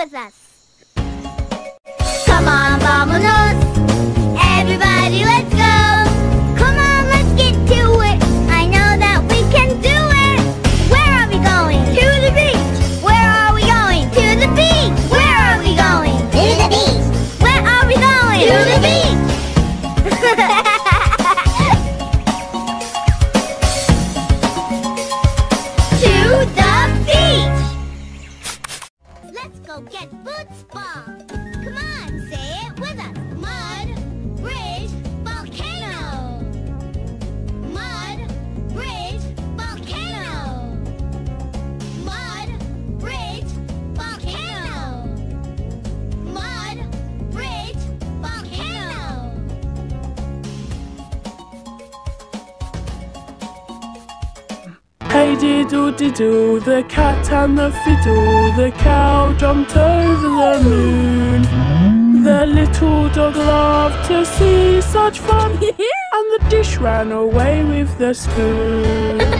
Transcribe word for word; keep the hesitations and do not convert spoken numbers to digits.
with us. Come on, vámonos. Everybody, let's go. Come on, let's get to it. I know that we can do it. Where are we going? To the beach. Where are we going? To the beach. Where are we going? To the beach. Where are we going? To the beach. To the beach. Let's go get football. Come on, say it with us. Mud, bridge, volcano. Mud, bridge, volcano. Mud, bridge, volcano. Mud, bridge, volcano. Hey diddle diddle, the cat and the fiddle, the cow jumped over the moon. The little dog loved to see such fun, and the dish ran away with the spoon.